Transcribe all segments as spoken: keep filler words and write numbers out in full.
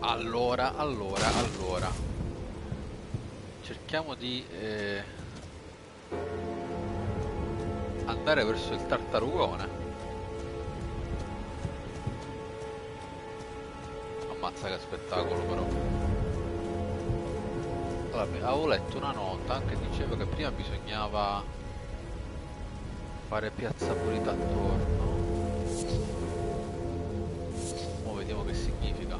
Allora, allora, allora. Cerchiamo di eh, andare verso il tartarugone. Ammazza che spettacolo però. Allora, avevo letto una nota che diceva che prima bisognava fare piazza pulita attorno. Ora vediamo che significa.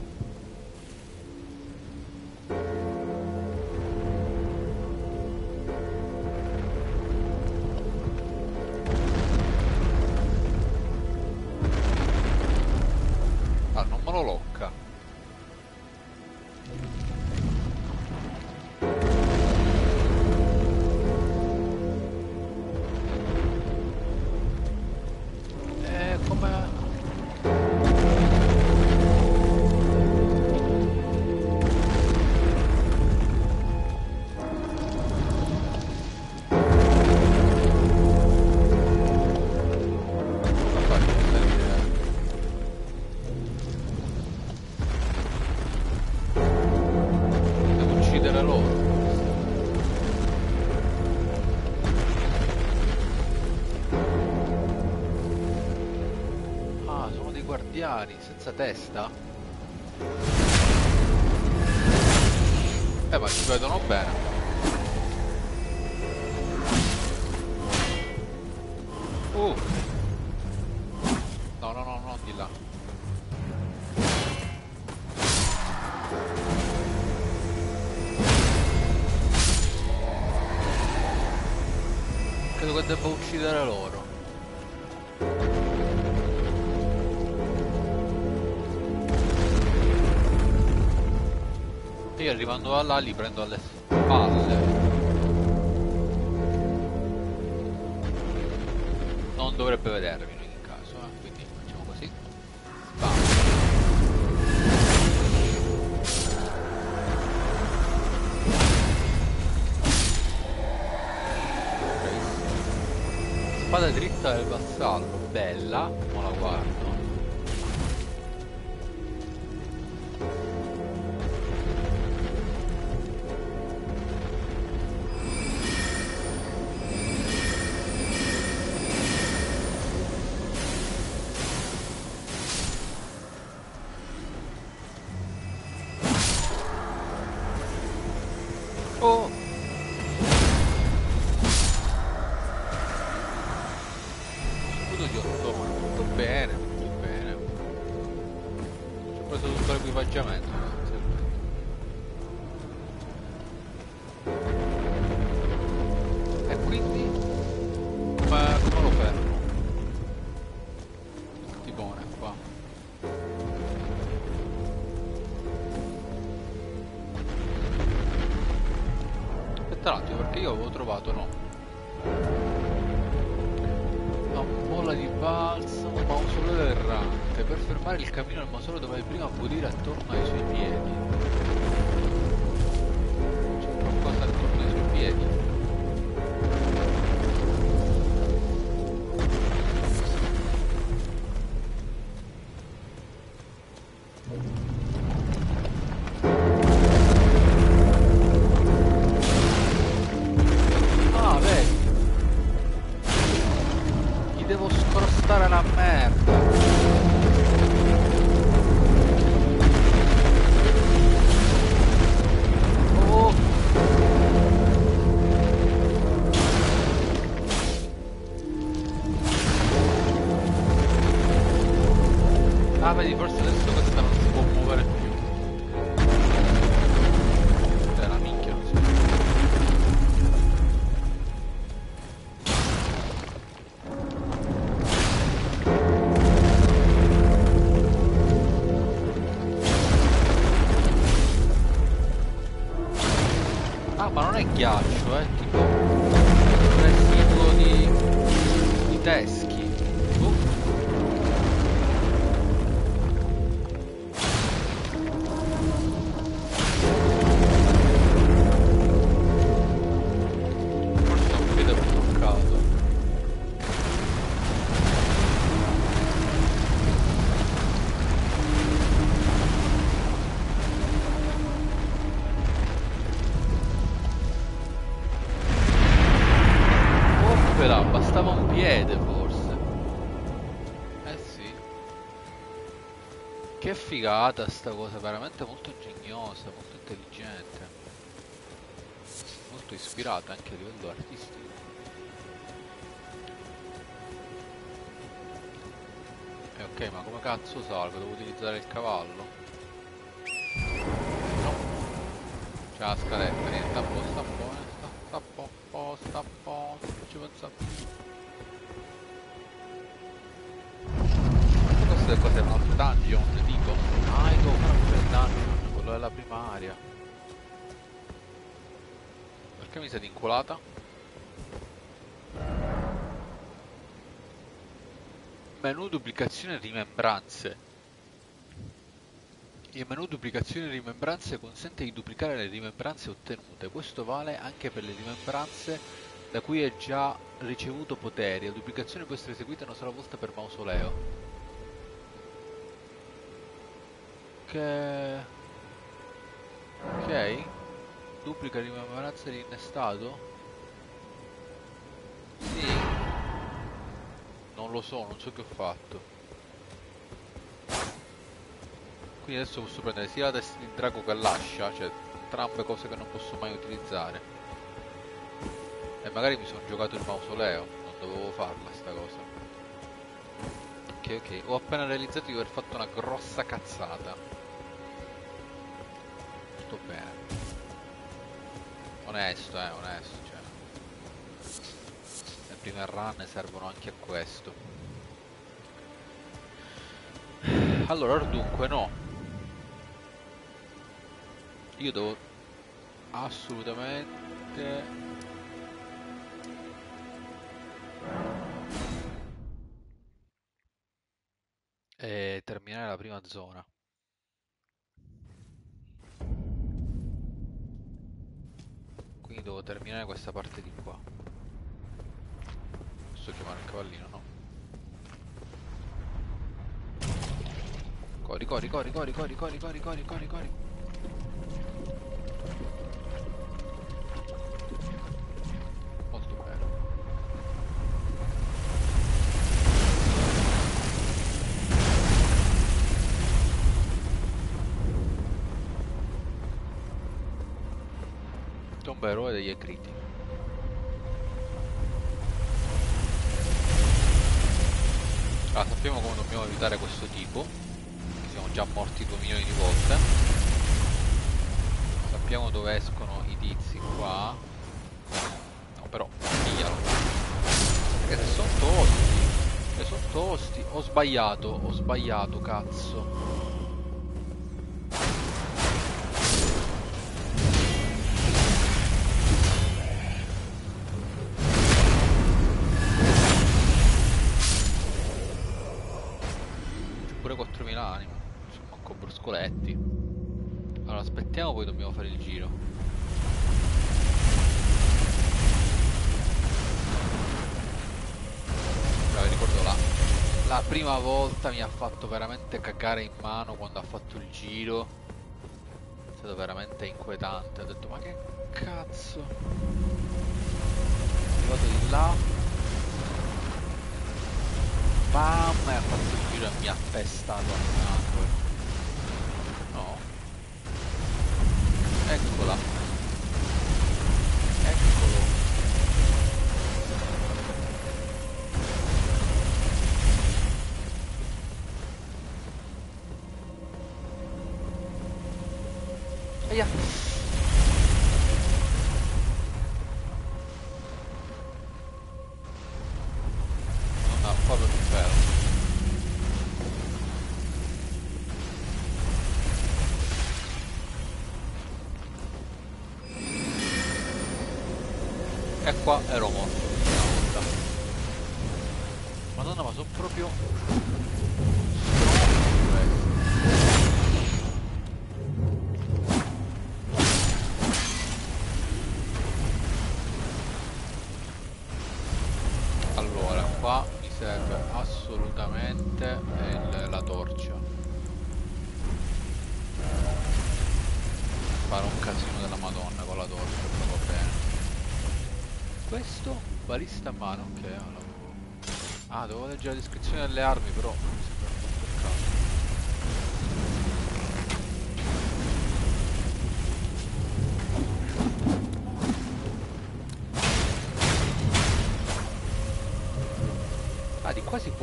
Ah, non me lo locca. Eh, come... Cosa faccio? Devo uccidere loro. Ah, sono dei guardiani senza testa? Eh, ma ci vedono bene. Uh! No, no, no, no, di là. Credo che debba uccidere loro. E io arrivando da là li prendo alle spalle. Non dovrebbe vedermi in ogni caso, eh? Quindi facciamo così. Spam. Ok. Spada dritta del vassallo, bella, ma la guardo. Oh! Scudo di ottone, tutto bene, tutto bene. Ci ho preso tutto l'equipaggiamento. E quindi? Ma come lo fermo? Timone qua. Aspetta un attimo, perché io avevo trovato, no? Una bolla di balsamo, mausoleo errante. Per fermare il cammino al mausoleo dovevi prima pulire attorno ai suoi piedi. C'è qualcosa attorno ai suoi piedi. Ah, vedi? Gli devo scrostare la merda. Oh! Ah, vedi, forse adesso questa non si può muovere più. È la minchia, non si può. Ah, ma non è ghiaccio, è tipo un residuo di, di teschi. Uh. Forse un piede bloccato. figata sta cosa, veramente molto ingegnosa, molto intelligente, molto ispirata anche a livello artistico. E ok, ma come cazzo salgo? Devo utilizzare il cavallo? No, c'è la scaletta, niente, a posto, sta a posto, sta, sta a posto, sta a posto, non ci pensa più. Queste cose è un altro dungeon, dico. Ah, io devo fare pure il dungeon, quello della primaria. Perché mi siete inculata? Menu duplicazione e rimembranze. Il menu duplicazione e rimembranze consente di duplicare le rimembranze ottenute. Questo vale anche per le rimembranze da cui hai già ricevuto poteri. La duplicazione può essere eseguita una sola volta per mausoleo. Che... Ok. Duplica rimembranze rinnestato? Sì. Non lo so, non so che ho fatto. Quindi adesso posso prendere sia la testa di drago che l'ascia, cioè entrambe cose che non posso mai utilizzare. E magari mi sono giocato il mausoleo, non dovevo farla sta cosa. Ok, ok, ho appena realizzato di aver fatto una grossa cazzata. Sto bene. Onesto, eh, onesto, cioè. Le prime run servono anche a questo. Allora, dunque, no. Io devo assolutamente eh, terminare la prima zona. Quindi devo terminare questa parte di qua. Posso chiamare il cavallino, no? Corri, corri, corri, corri, corri, corri, corri, corri, corri, corri. Molto bene. Tomba eroe degli Acriti. Allora, sappiamo come dobbiamo evitare questo tipo. Siamo già morti due milioni di volte. Sappiamo dove escono i tizi qua. No, però, piglialo. Perché se sono tosti. Se sono tosti. Ho sbagliato, ho sbagliato, cazzo. quattromila anime, insomma, con bruscoletti. Allora aspettiamo, poi dobbiamo fare il giro. Allora, ricordo la, la prima volta mi ha fatto veramente cagare in mano quando ha fatto il giro. È stato veramente inquietante. Ho detto, ma che cazzo? Sono arrivato di là. Bam, e ha fatto il giro e mi ha pestato al sangue. No. Eccola. Eccolo. Eia. No, proprio non fermo. E qua ero morto una volta. Madonna, ma sono proprio allora, qua mi serve assolutamente il, la torcia. Fare un casino della Madonna con la torcia, però va bene. Questo balista a mano, ok, allora. Ah, devo leggere la descrizione delle armi, però mi sembra un po' per caso.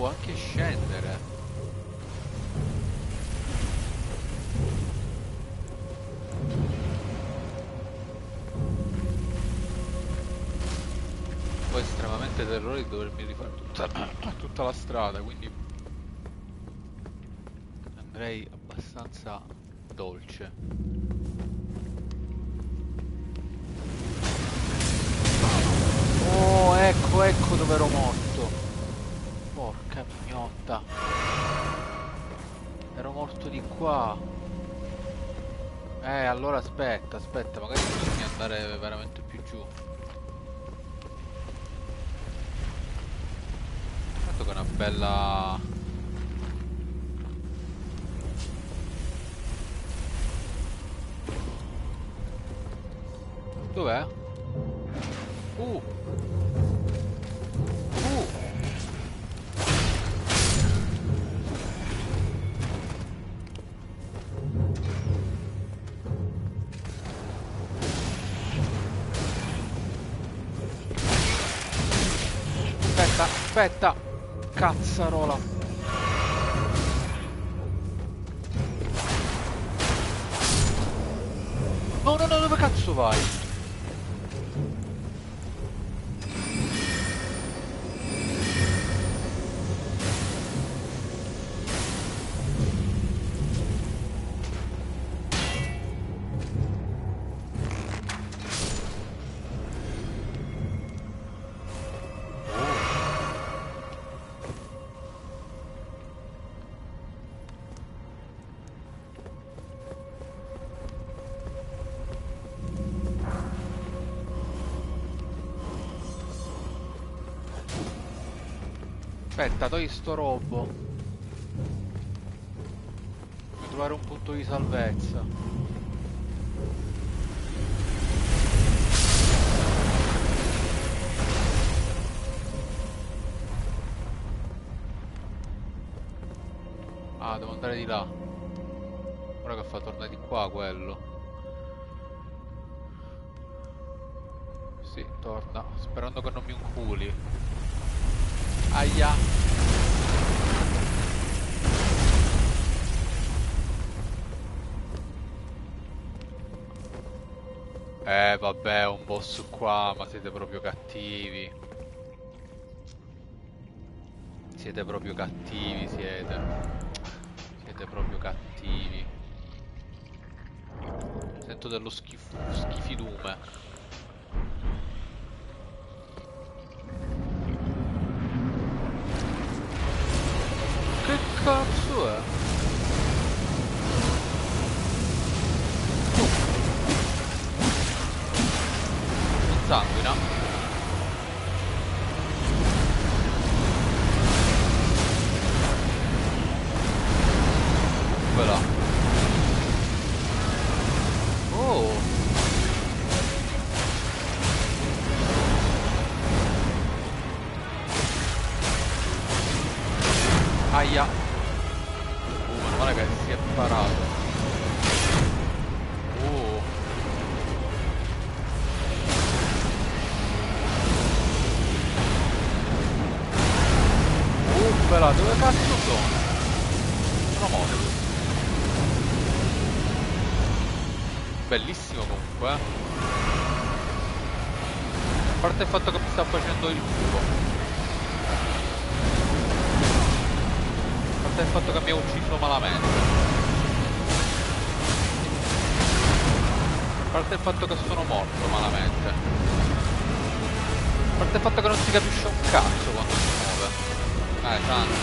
può anche scendere. Poi è estremamente terrore di dovermi rifare tutta, tutta la strada, quindi andrei abbastanza dolce. Oh, ecco, ecco dove ero morto. Porca mignotta. Ero morto di qua. Eh, allora aspetta, aspetta, magari bisogna andare veramente più giù. Tanto che è una bella... Dov'è? Uh! Uh! Aspetta, aspetta! Cazzarola! No, no, no, dove cazzo vai? Aspetta, togli sto robo. Devo trovare un punto di salvezza. Ah, devo andare di là. Ora che fa, torna di qua quello. Sì, torna. Sperando che non mi inculi. Aia. Eh vabbè, un boss qua, ma siete proprio cattivi. Siete proprio cattivi, siete. Siete proprio cattivi. Sento dello schifo, schifidume. Che cazzo è? Non sanguina. Quella. Oh. Aia. Uh, meno male che si è parato. Oh. Uh, bella, dove cazzo sono? Sono morto. Bellissimo comunque, eh. A parte il fatto che mi sta facendo il culo. Il fatto che mi ha ucciso malamente, a parte il fatto che sono morto malamente, a parte il fatto che non si capisce un cazzo quando si muove. Eh, tanto.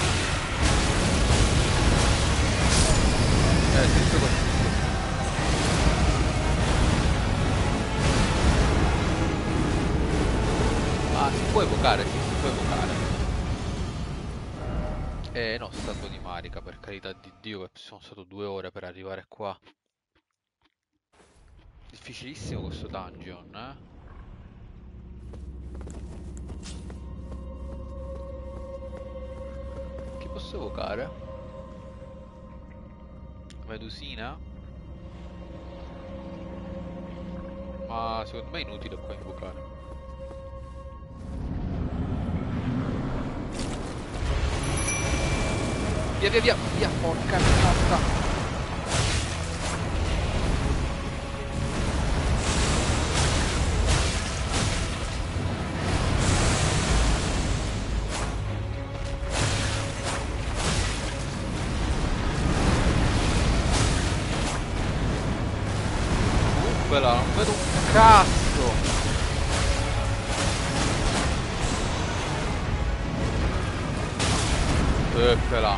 Eh, sì, questo. Ah, si può evocare, sì, si può evocare. Eh no, stato di Marica, per carità di Dio, che sono stato due ore per arrivare qua. Difficilissimo questo dungeon, eh? Chi posso evocare? Medusina? Ma secondo me è inutile qua invocare. Via, via, via, via, porca miseria. Quella, non vedo un cazzo. Eccela.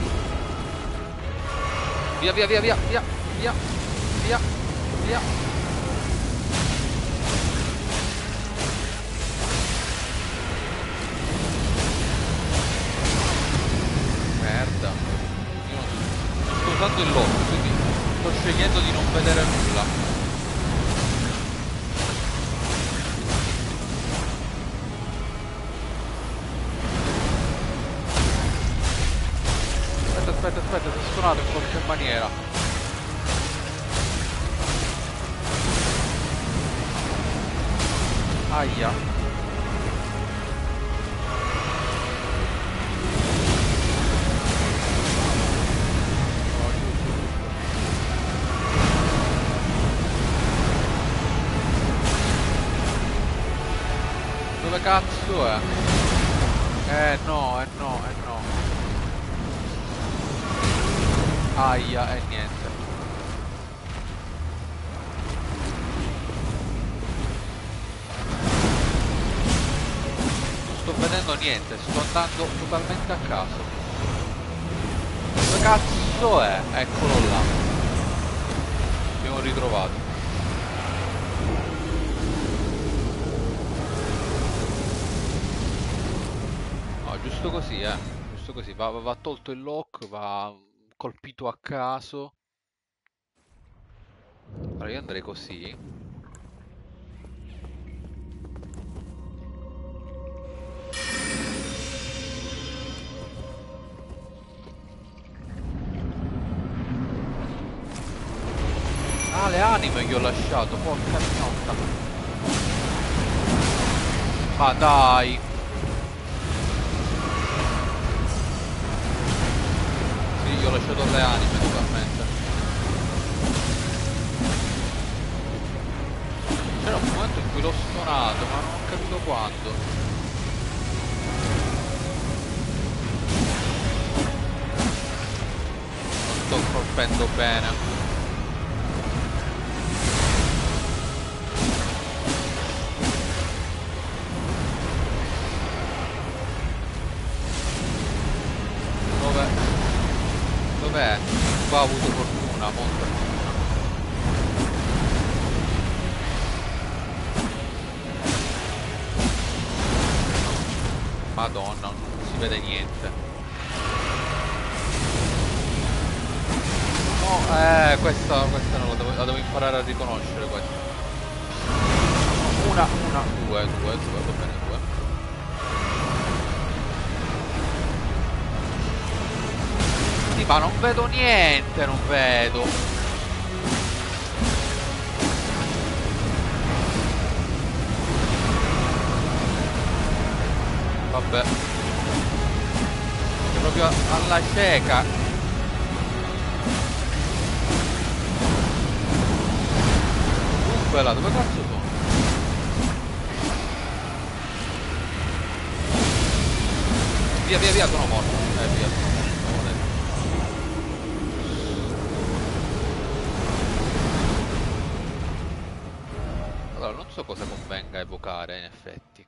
Via, via, via, via, via, via, via, via. Merda. Io non sto usando il lock, quindi sto scegliendo di non vedere nulla. Aspetta, aspetta, si è suonato in qualche maniera. Aia. Dove cazzo è? Eh no, eh no, eh no. Aia, e niente. Non sto vedendo niente, sto andando totalmente a caso. Dove cazzo è? Eccolo là. Abbiamo ritrovato. No, giusto così, eh. Giusto così. Va, va, va tolto il lock, va colpito a caso. Allora io andrei così. Ah, le anime che ho lasciato, porca miotta. Ma dai. Sì, io ho lasciato le anime totalmente. C'era un momento in cui l'ho suonato, ma non ho capito quando. Non sto colpendo bene. Dov'è? Dov'è? Qua ho avuto fortuna, molta fortuna. Madonna, non si vede niente. No, eh, questa, questa non la devo, la devo imparare a riconoscere questa. Una, una, due, due, due, va bene, due. Sì, ma non vedo niente, non vedo. Vabbè. È proprio alla cieca. Quella, dove cazzo sono? Via, via, via, sono morto. Eh, via. Allora, non so cosa convenga evocare, in effetti.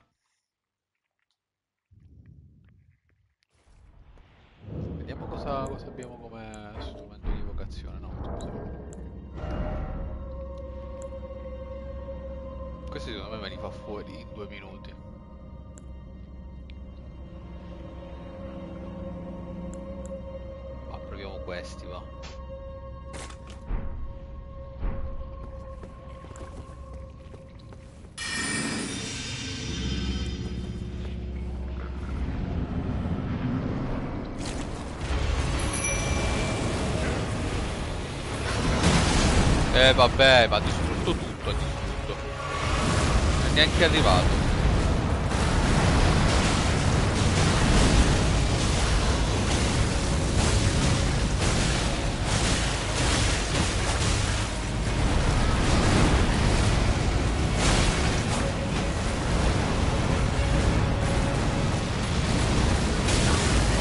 Vediamo cosa, cosa abbiamo come strumento di evocazione. No, scusa. Questo secondo me me li fa fuori in due minuti. Ma proviamo questi, va. Eh vabbè, ma ha distrutto tutto, ha distrutto. Non è neanche arrivato.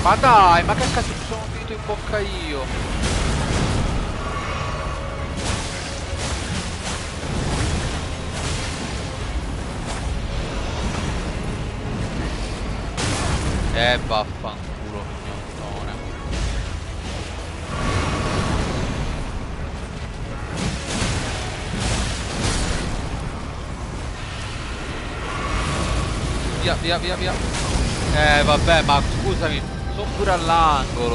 Ma dai, ma che cazzo mi sono finito in bocca io? Eh, vaffanculo, mignottone. Via, via, via, via. Eh, vabbè, ma scusami, sono pure all'angolo.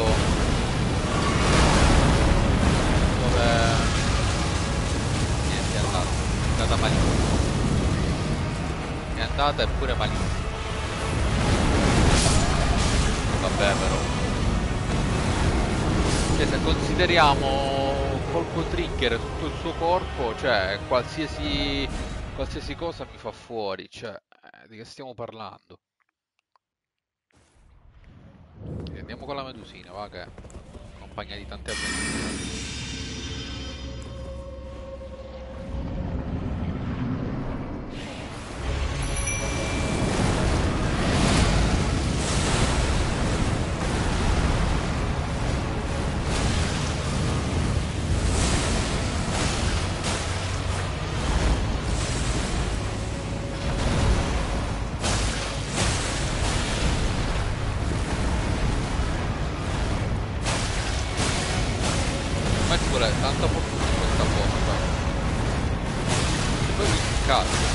Dove... Niente, è andata. È andata malissimo. È andata eppure malissimo. Vabbè, però. Cioè, se consideriamo colpo trigger tutto il suo corpo, cioè, qualsiasi... Qualsiasi cosa mi fa fuori, cioè, eh, di che stiamo parlando? E andiamo con la medusina, va che è compagna di tante avventure. Ma ci vuole tanta fortuna in questa porta. E poi mi cazzo.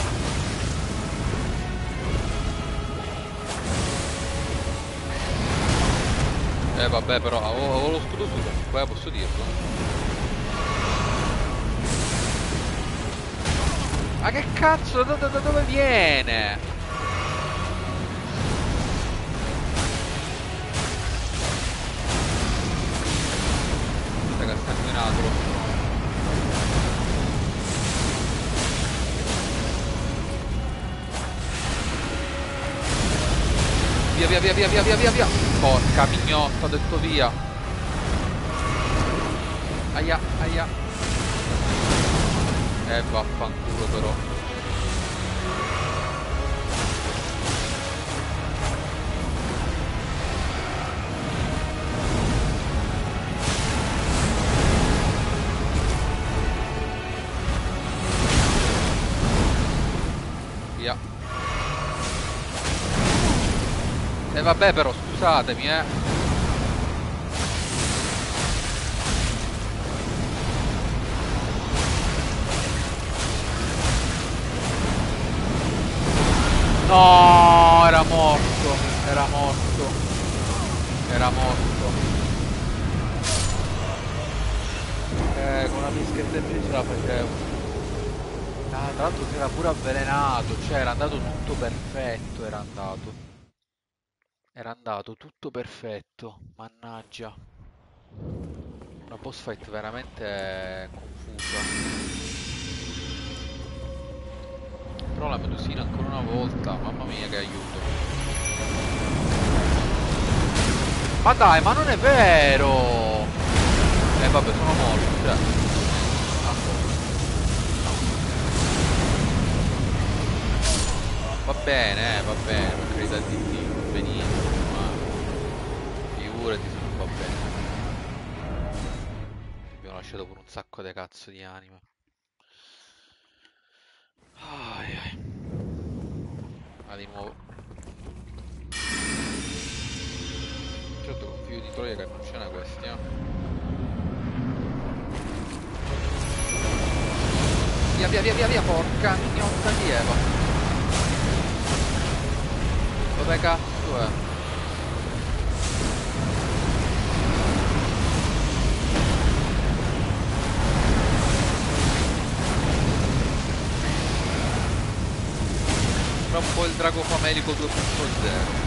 Eh vabbè, però avevo, avevo lo scudo su comunque, posso dirlo. Ma che cazzo, da, da, da dove viene? Aspetta che sta inquinato. Via, via, via, via, via, via, via, via. Porca mignotta, ho detto via. Aia, aia. Eh, vaffanculo però. Via. E eh, vabbè però, scusatemi, eh. No, era morto, era morto, era morto. Eh, con una mischetta in più ce la facevo. Ah, tra l'altro si era pure avvelenato, cioè era andato tutto perfetto, era andato. Era andato tutto perfetto, mannaggia. Una boss fight veramente confusa. Però la medusina ancora una volta, mamma mia che aiuto. Ma dai, ma non è vero! Eh vabbè, sono morto, cioè. Ah, va bene, eh, va bene, per carità di Dio, va benissimo, ma figurati se non va bene. Abbiamo lasciato pure un sacco di cazzo di anime. Ai, ai. Ah, di nuovo. Certo con figlio di Troia che non ce n'è questi, eh. Via, via, via, via, via, porca mignotta di Eva. Dove cazzo è? Tra un po' il drago famelico due punto zero.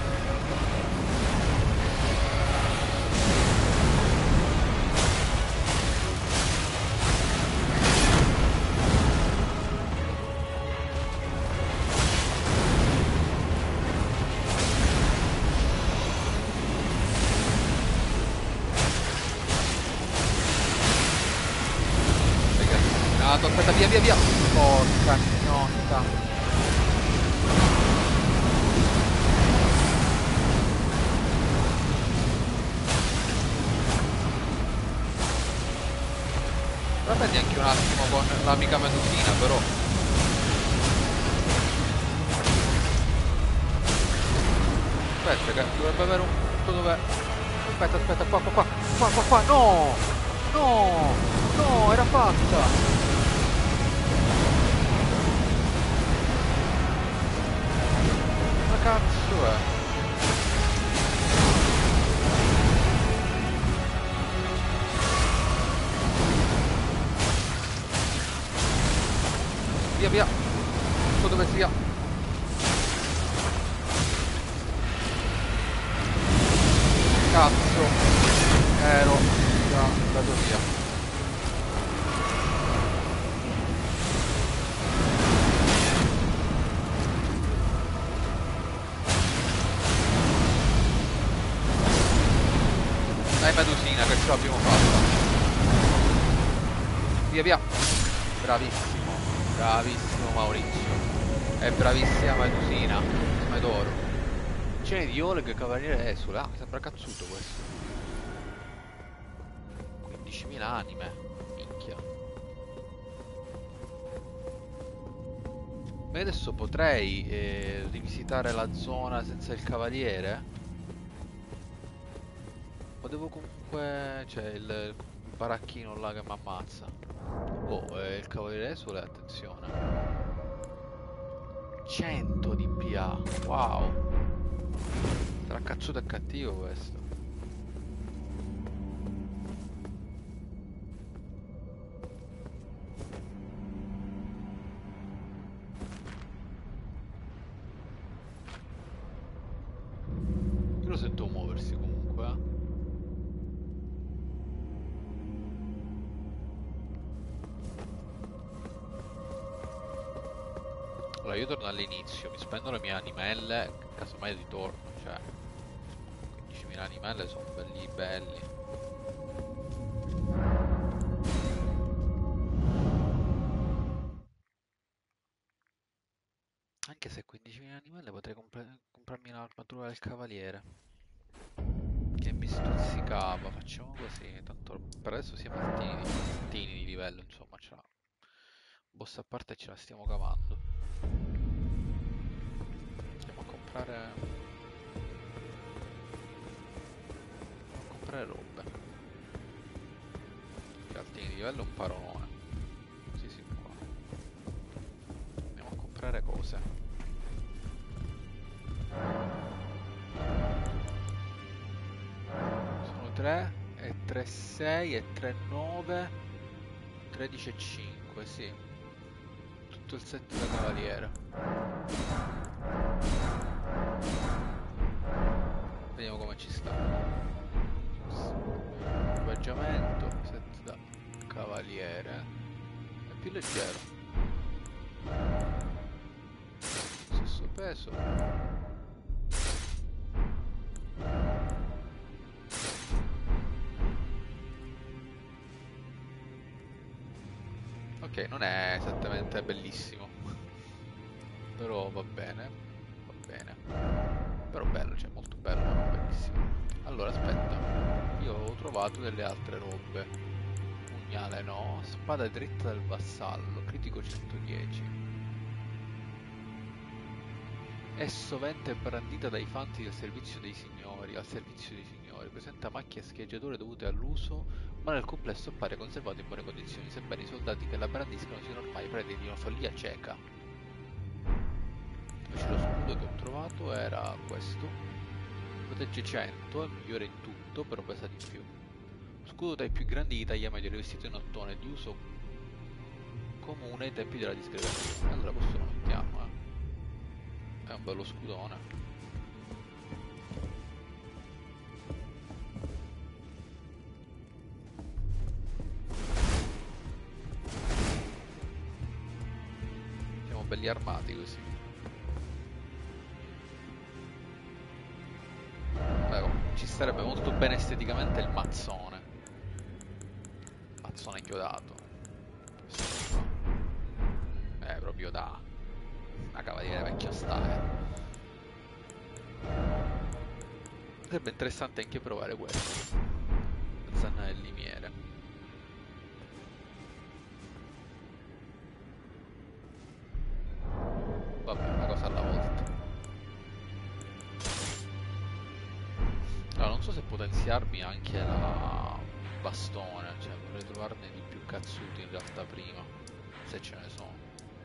Aspetta, via, via, via. Porca mignotta. La prendi anche un attimo con l'amica Medusina, però. Aspetta, che dovrebbe avere un punto dove... Aspetta, aspetta, qua, qua, qua, qua, qua, qua, no! No! No, era fatta! Ma cazzo è? Via, via! Non so dove sia! Cazzo! Ero già andato via. Dai Medusina che ce l'abbiamo fatta. Via via. Bravissimo, bravissimo Maurizio. E bravissima Medusina. Medoro. Cene di Oleg Cavaliere Esule. Ah, mi sembra cazzuto questo. quindicimila anime. Minchia. Ma adesso potrei eh, rivisitare la zona senza il cavaliere? O devo comunque... C'è il, il baracchino là che mi ammazza. Oh, eh, il cavaliere Esule, attenzione. cento di P A. Wow. Sarà cazzuto e cattivo questo. Io lo sento muoversi comunque. Allora io torno all'inizio, mi spendo le mie animelle, casomai ritorno, cioè quindicimila animelle sono belli belli. Anche se quindicimila animelle potrei compra comprarmi l'armatura del cavaliere che mi stuzzicava. Facciamo così, tanto per adesso siamo altini di, altini di livello, insomma, ce la boss a parte e ce la stiamo cavando. Andiamo a comprare andiamo a comprare robe. Che altini di livello è un paronone. Sì sì, qua andiamo a comprare cose. Sono tre e tre sei e tre nove, tredici e cinque, sì. Tutto il set da cavaliere. Vediamo come ci sta. Equipaggiamento, set da cavaliere. È più leggero. Stesso peso. Ok, non è esattamente bellissimo, però va bene, va bene, però bello, cioè molto bello, ma non bellissimo. Allora aspetta, io ho trovato delle altre robe. Pugnale no, spada dritta del vassallo, critico centodieci. È sovente brandita dai fanti del servizio dei signori, al servizio dei signori, presenta macchie e scheggiature dovute all'uso, ma nel complesso appare conservato in buone condizioni, sebbene i soldati che la brandiscono siano ormai predi di una follia cieca. Invece lo scudo che ho trovato era questo. Protegge cento, è migliore in tutto, però pesa di più. Scudo dai più grandi di taglia media, rivestito in ottone, di uso comune ai tempi della disgregazione. Allora questo lo mettiamo, eh. È un bello scudone. Siamo belli armati così. Ecco, ci starebbe molto bene esteticamente il mazzone. Mazzone chiodato. È proprio da una cavaliere vecchio style. Sarebbe interessante anche provare questo. Zanna del limiere. so se potenziarmi anche la bastone, cioè vorrei trovarne di più cazzuti in realtà prima, se ce ne sono.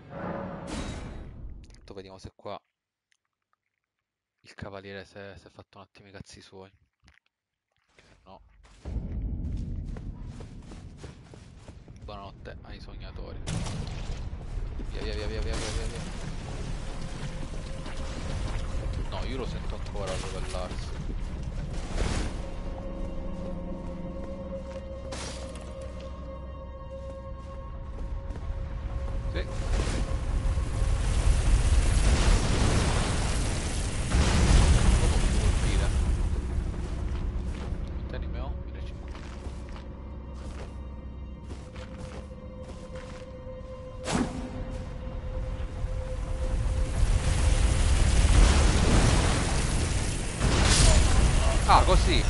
Intanto vediamo se qua il cavaliere si è, si è fatto un attimo i cazzi suoi. Se no... Buonanotte ai sognatori. Via via via via via via via. No, io lo sento ancora rovellarsi. Sì. Come mi colpire? Quante anime ho? millecinquecento. Ah, così!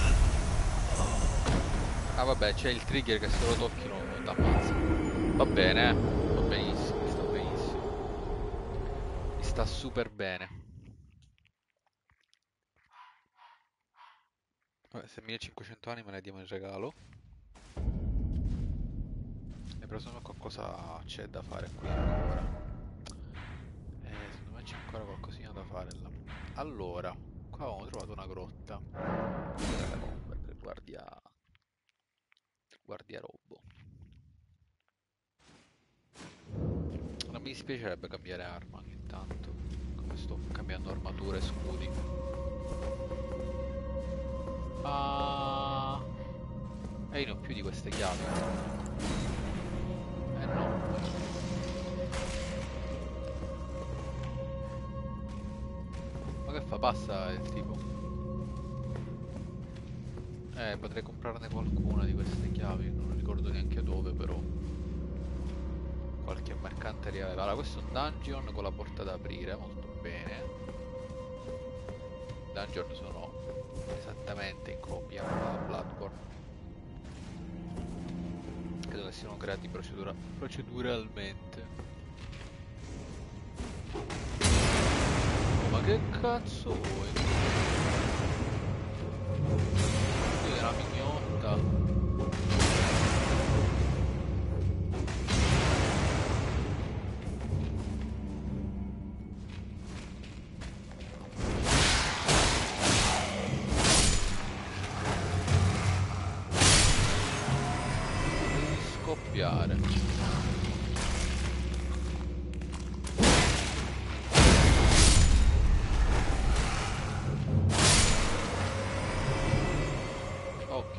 Ah vabbè, c'è il trigger che se lo tocchi non t'ammazza. Va bene, eh. Va benissimo, sta benissimo. Mi sta super bene. Vabbè, se millecinquecento anime le diamo in regalo. E presumo qualcosa c'è da fare qui ancora. E secondo me c'è ancora qualcosina da fare là. Allora, qua abbiamo trovato una grotta. Era la bomba per guardia... guardia robbo. Non mi dispiacerebbe cambiare arma ogni tanto, come sto cambiando armature e scudi. Ah... E io ne ho più di queste chiavi. Eh no. Ma che fa? Passa il tipo. Eh, potrei comprarne qualcuna di queste chiavi, non ricordo neanche dove però. Qualche mercanteria aveva. Allora, questo è un dungeon con la porta da aprire, molto bene. I dungeon sono esattamente in copia a Bloodborne. Credo che siano creati procedura proceduralmente. Ma che cazzo vuoi? Qui è una mignotta. Scoppiare. Ok.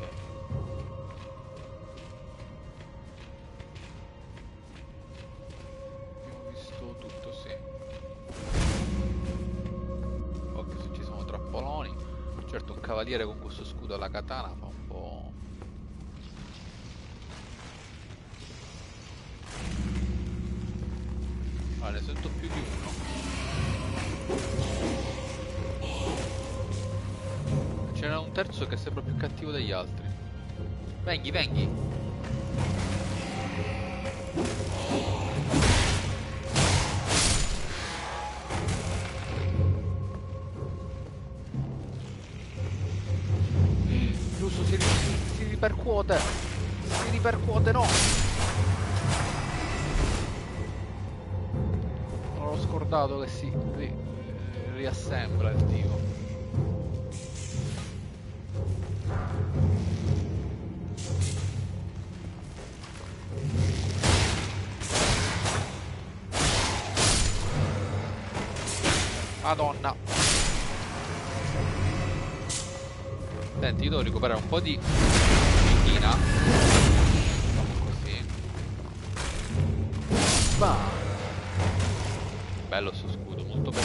Abbiamo visto tutto, sì. Ok, se ci sono trappoloni. Certo, un cavaliere con questo scudo alla katana fa un po'... Ah, ne sento più di uno. C'era un terzo che sembra più cattivo degli altri. Venghi, venghi. Giusto, si, si, si ripercuote. Si ripercuote, no. Non l'ho scordato che si ri, riassembla il tipo. Madonna. Senti, io devo recuperare un po' di vitina. Facciamo così. Bam. Bello sto scudo, molto bello.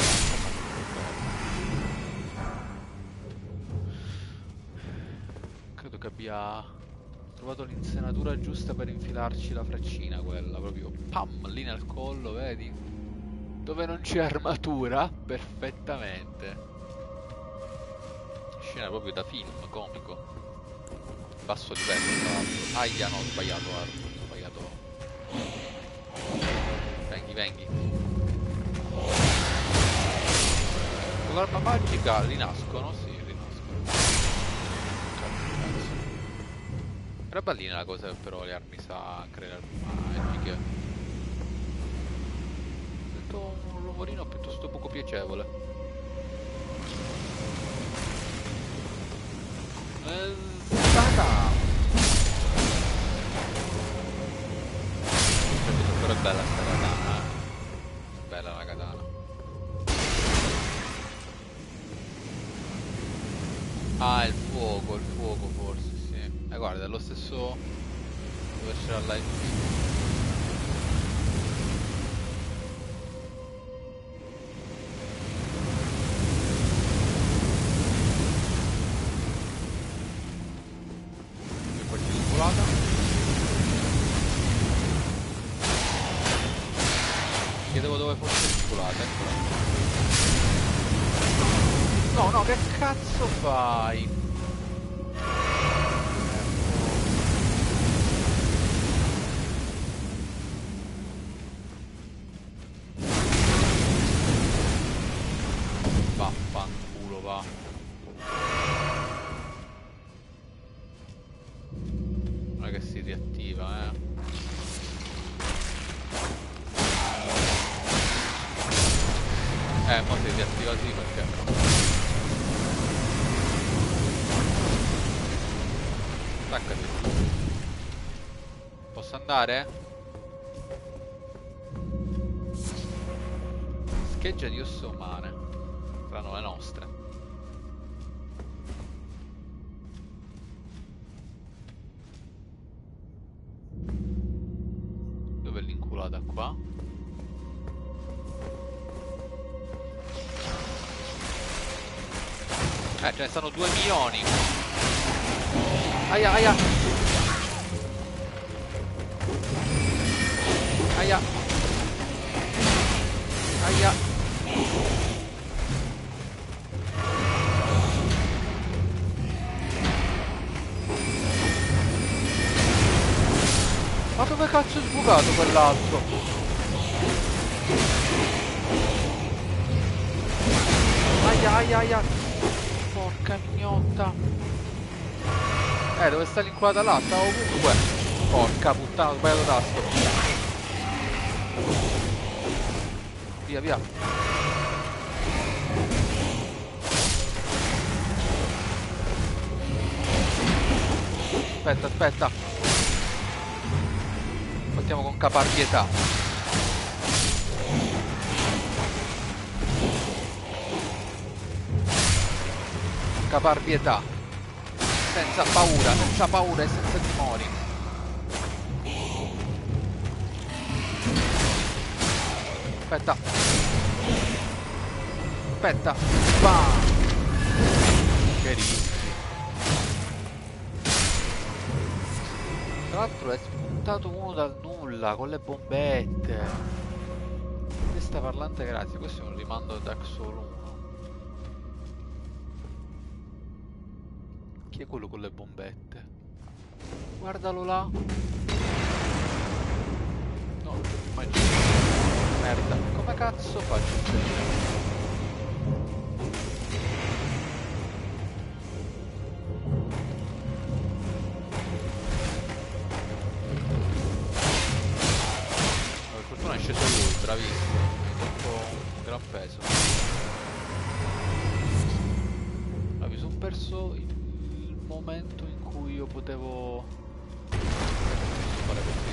Credo che abbia trovato l'insenatura giusta per infilarci la freccina, quella proprio pam, lì nel collo, vedi? Dove non c'è armatura, perfettamente. Scena proprio da film, comico. Basso livello, tra l'altro. Aia, no, ho sbagliato, Arthur, ho sbagliato. Venghi, venghi. Con l'arma magica rinascono, sì, rinascono. Tre balline la cosa però le armi sacre, le armi magiche. Sento un rumorino piuttosto poco piacevole. Eh, stata! Però è bella sta katana, eh. Bella la katana. Ah, il fuoco, il fuoco forse, sì. Eh guarda, è lo stesso dove c'era là in e qua c'è l'inculata. Chiedevo dove fosse l'inculata, eccola. No, no, che cazzo fai? Vaffanculo, va. Non è che si riattiva, eh. Eh, mo si riattiva sì perché... Attaccati. Posso andare? Scheggia di ossa umane. Saranno le nostre. Dov'è l'inculata qua? Eh, ce ne stanno due milioni. Aia, aia. Aia. Aia. Ma dove cazzo è sbucato quell'altro? Aia, aia, aia. Porca mignotta. Eh, dove sta l'inculata là? Sta ovunque. Porca puttana, ho sbagliato tasto. Via, via. Aspetta, aspetta. Partiamo con caparbietà. Caparbietà. Senza paura, senza paura e senza timori. Aspetta. Aspetta. Bam. Che rischi. Tra l'altro è spuntato uno dal nulla con le bombette. Testa parlante, grazie. Questo è un rimando a Dark Souls uno. Chi è quello con le bombette? Guardalo là. No, immagino. Merda, come cazzo faccio a salire? Per fortuna è sceso lui, bravissimo. Mi ha fatto un gran peso. Ma mi sono perso il momento in cui io potevo fare così.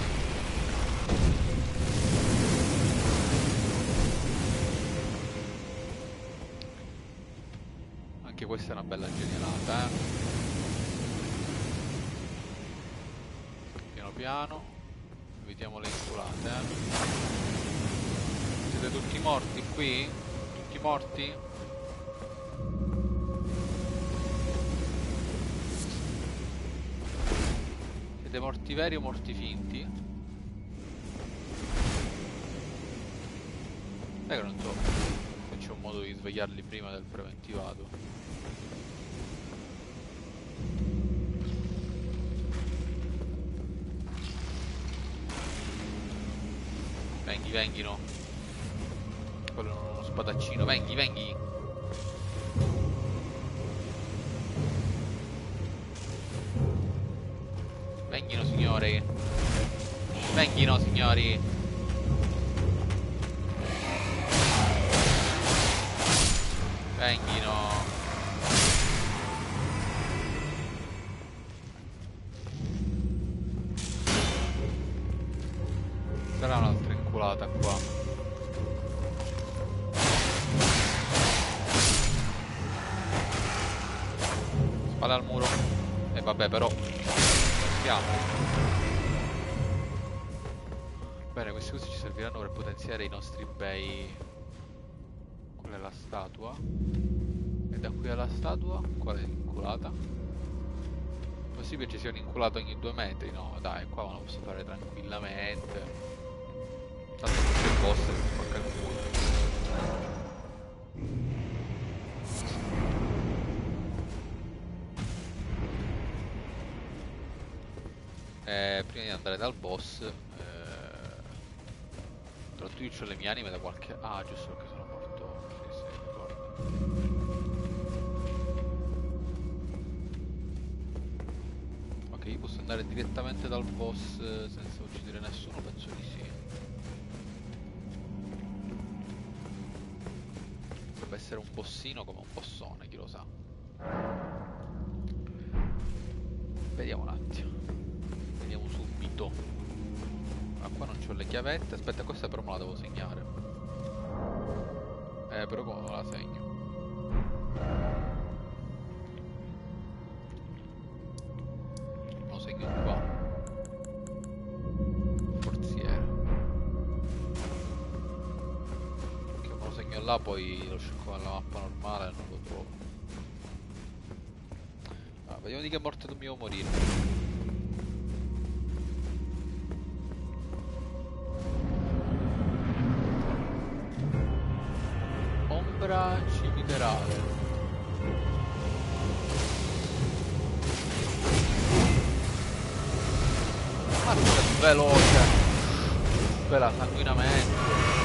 Anche questa è una bella genialata, eh. Piano piano evitiamo le insulate, eh. Siete tutti morti qui? Tutti morti? Siete morti veri o morti finti? Sai che non so se c'è un modo di svegliarli prima del preventivato. Venghi, venghi, no. Quello è uno spadaccino, venghi, venghi. signori. Venghino, signori. Venghino. Sarà un'altra inculata qua. Spalla al muro. E vabbè, però siamo. Bene, queste cose ci serviranno per potenziare i nostri bei. Quella è la statua. E da qui alla statua qual è l'inculata? Possibile ci sia un inculato ogni due metri? No, dai, qua lo posso fare tranquillamente. Tanto non c'è il boss che mi spacca il culo. Eh, prima di andare dal boss, eh... tra l'altro io ho le mie anime da qualche. Ah, giusto perché sono morto. Sì, sì, ricordo. Ok, io posso andare direttamente dal boss senza uccidere nessuno, penso di sì. Potrebbe essere un bossino come un bossone, chi lo sa. Vediamo un attimo. Vediamo subito. Ah, qua non c'ho le chiavette. Aspetta, questa però me la devo segnare. Eh, però come me la segno? Me lo segno qua. Forziere. Che me lo segno là, poi lo cerco nella mappa normale e non lo trovo. Ah, vediamo di che morte dobbiamo morire. Cimiterale. Ma che veloce. Bella sanguinamento.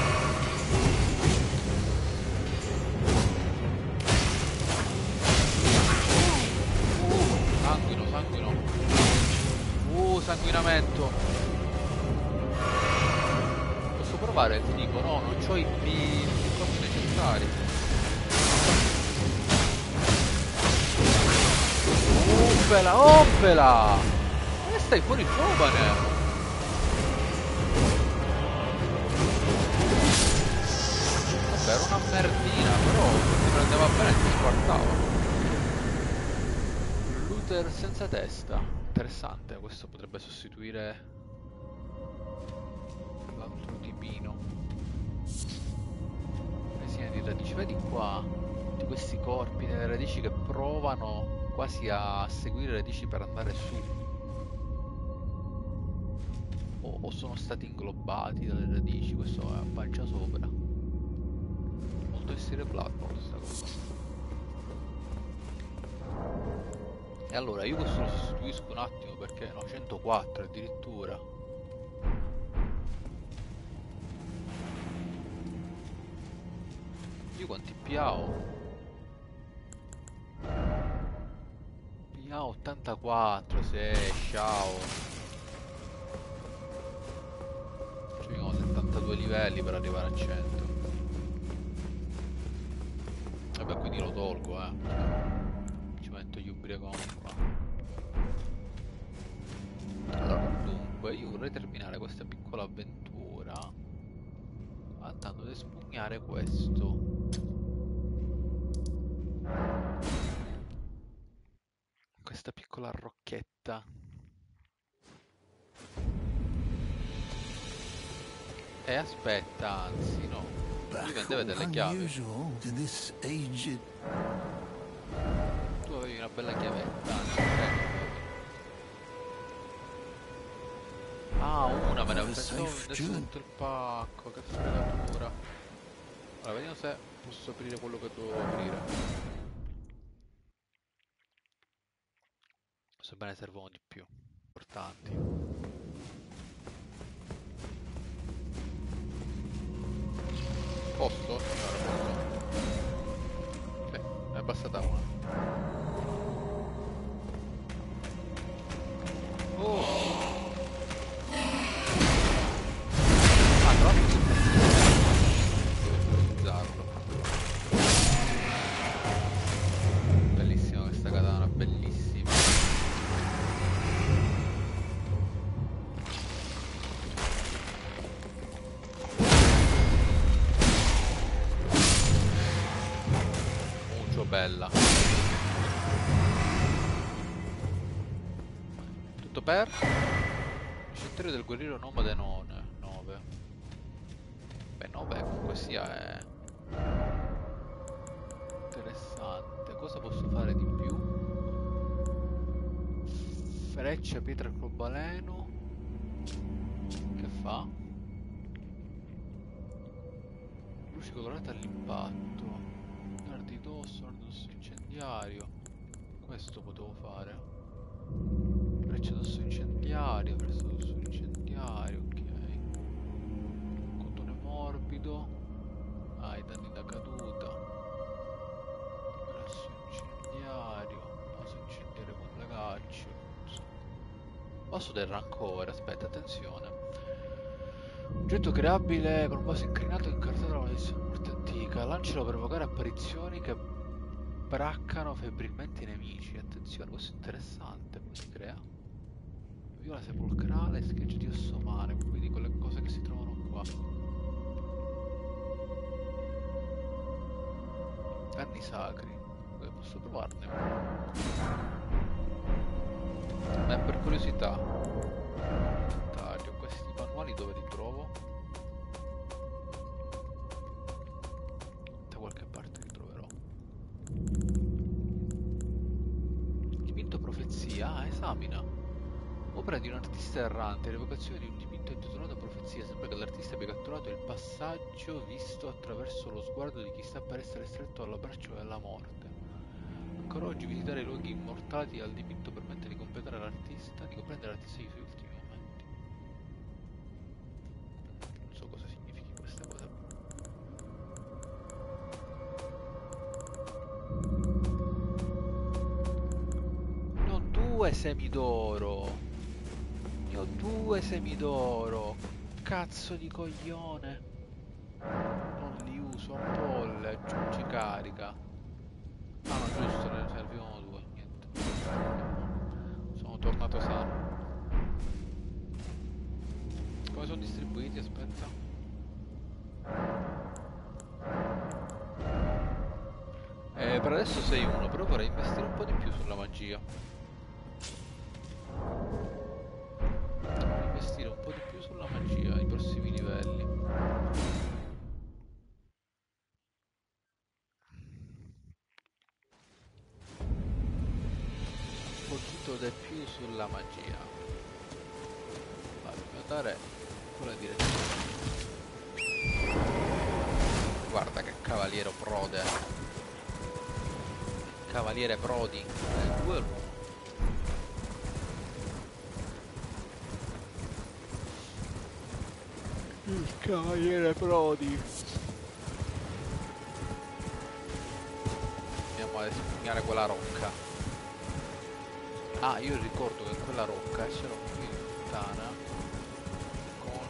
uh, Sanguino, sanguino. Uh, sanguinamento. Posso provare? Ti dico, no, non c'ho i corpi necessari. Oppela, oppela! E stai fuori giovane! Vabbè, era una merdina, però si prendeva bene e si squartava. Looter senza testa. Interessante, questo potrebbe sostituire l'altro tipino. Resina di radici, vedi qua tutti questi corpi nelle radici che provano quasi a seguire le radici per andare su, o, o sono stati inglobati dalle radici. Questo è a pancia sopra, molto in stile Bloodborne questa cosa. E allora io questo lo sostituisco un attimo perché no, centoquattro addirittura. Io quanti piao? ottantaquattro, sì, ciao. Ci abbiamo settantadue livelli per arrivare a cento. Vabbè, quindi lo tolgo, eh. Ci metto gli ubriaconi qua. Allora, dunque, io vorrei terminare questa piccola avventura andando ad espugnare questo. Questa piccola rocchetta. E aspetta, anzi no, lui vendeva delle chiavi. Tu avevi una bella chiavetta. Ah, una me ne pensavo vendessi tutto il pacco, che fregatura. Allora, vediamo se posso aprire quello che devo aprire. Sebbene servono di più, importanti. Posso? Allora, posso. Sì, ne è bastata una. Oh! bella. Tutto per Cimitero del guerriero nomade nove. Beh, nove comunque sia è interessante. Cosa posso fare di più? Freccia, pietra arcobaleno. Che fa? Luci colorate all'impatto. Dardi d'osso, dardi d'osso incendiario. Questo potevo fare. Freccia d'osso incendiario, freccia d'osso incendiario, ok. Cotone morbido. Ah, i danni da caduta. Grasso incendiario. Vaso incendiario con le gacce. Vaso del rancore, aspetta, attenzione. Oggetto creabile con un vaso incrinato e incartato da una maledizione morte antica. Lancialo per evocare apparizioni che braccano febbrilmente i nemici. Attenzione, questo è interessante. Come si crea? Viola sepolcrale, schegge di osso umane, quindi quelle cose che si trovano qua. Anni sacri. Dove posso provarne? Ma è per curiosità. Inventario. Questi manuali dove li trovo? Da qualche parte li troverò. Dipinto profezia. Ah, esamina. Opera di un artista errante, l'evocazione di un dipinto intitolato Profezia. Sembra che l'artista abbia catturato il passaggio visto attraverso lo sguardo di chi sta per essere stretto all'abbraccio della morte. Ancora oggi visitare i luoghi immortali al dipinto permette di completare l'artista, di comprendere l'artista nei suoi ultimi momenti. Non so cosa significhi questa cosa. Ne ho due semi d'oro. Ne ho due semi d'oro. Cazzo di coglione. Non li uso a polle. Aggiungi carica. Ah no, giusto, ne servivano due. Niente. Sono tornato sano. Come sono distribuiti? Aspetta. Eh, per adesso sei uno, però vorrei investire un po' di più sulla magia. Investire un po' di più sulla magia ai prossimi livelli. Un pochino di più sulla magia. Allora, dobbiamo andare in quella direzione. Guarda che cavaliere prode. Cavaliere Prodi. Eh, due l'uno. Il cavaliere Prodi. Andiamo ad espugnare quella rocca. Ah, io ricordo che quella rocca c'era qui lontana con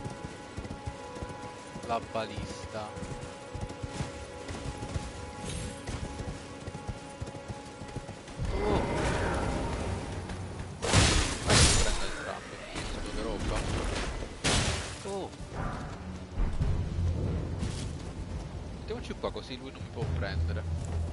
la balista. Oh! Ma che prendo entrambi, visto che roba. Oh! Mettiamoci qua così lui non mi può prendere.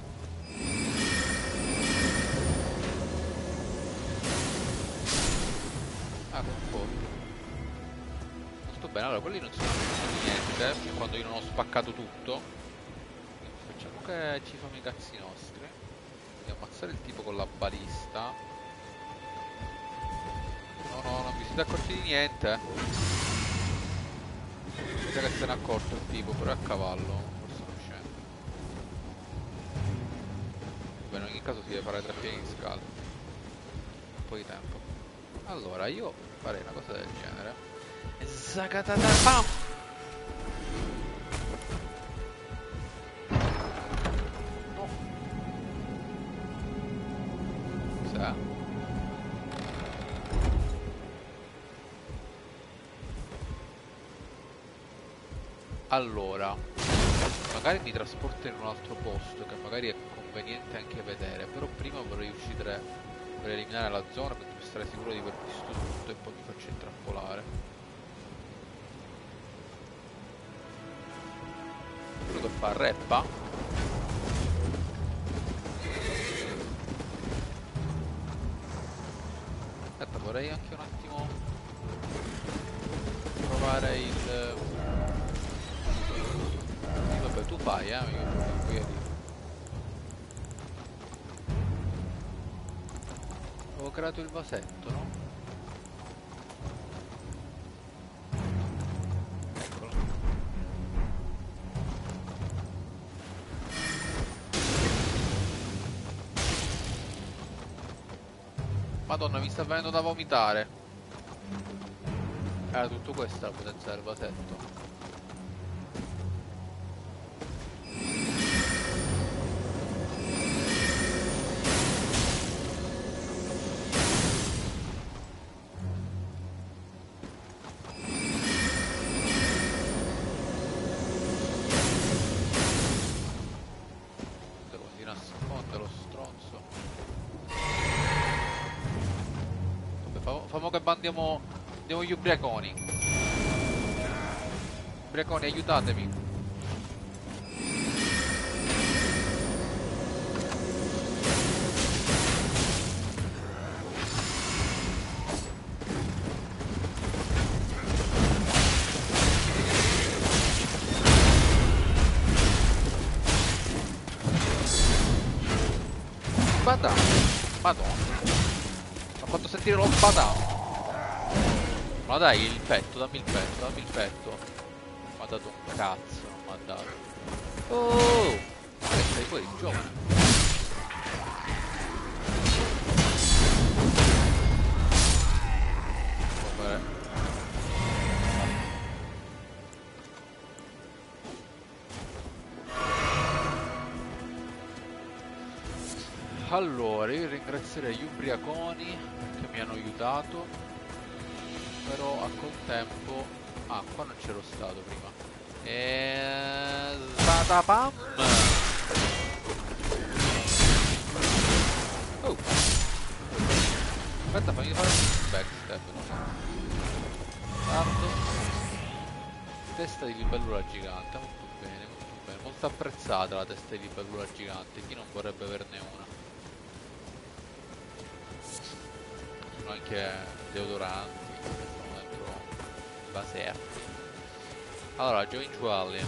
Ah, con un colpo. Molto bene, allora quelli non si sono di niente fin quando io non ho spaccato tutto. Quindi facciamo che ci fanno i cazzi nostri. Di ammazzare il tipo con la balista. No, no, non vi siete accorti di niente. Vedete che se ne è accorto il tipo, però è a cavallo. Forse non scende. Beh, in ogni caso si deve fare tre piedi di scala. Un po' di tempo. Allora, io farei una cosa del genere. Zagatata pam! No. Cos'è? Allora, magari mi trasporto in un altro posto che magari è conveniente anche vedere, però prima vorrei uccidere per eliminare la zona per stare sicuro di aver visto tutto e poi mi faccio intrappolare. Quello che fa reppa. vorrei anche un attimo provare il... Sì, vabbè, tu fai, eh, io poi arrivo. Avevo creato il vasetto, no? Eccolo. Madonna, mi sta venendo da vomitare. Era tutto questo la potenza del vasetto. Devo di nascondere lo stronzo. Vabbè, famo, famo che andiamo, andiamo gli ubriaconi. Ubriaconi, aiutatemi. Sbadato. Madonna. Mi ha fatto sentire lo sbadato. Ma dai il petto, dammi il petto, dammi il petto. Mi ha dato un cazzo, non mi ha dato. Oh! Ma che sei fuori il gioco? Vabbè. Allora, io ringrazierei gli ubriaconi che mi hanno aiutato, però a contempo... Ah, qua non c'ero stato prima. E... Sbatapam! Oh! Aspetta, fammi fare un backstep. Guardo. Testa di libellula gigante, molto bene, molto bene. Molto apprezzata la testa di libellula gigante, chi non vorrebbe averne una? Anche deodoranti che sono dentro i vasetti. Allora, Giovin Valley.